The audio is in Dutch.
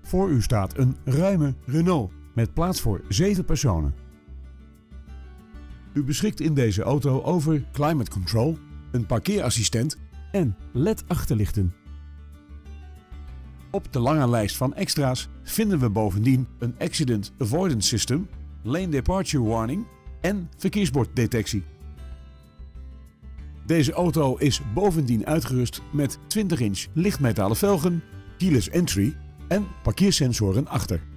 Voor u staat een ruime Renault met plaats voor 7 personen. U beschikt in deze auto over climate control, een parkeerassistent en LED-achterlichten. Op de lange lijst van extra's vinden we bovendien een Accident Avoidance System, Lane Departure Warning en verkeersborddetectie. Deze auto is bovendien uitgerust met 20-inch lichtmetalen velgen, keyless entry en parkeersensoren achter.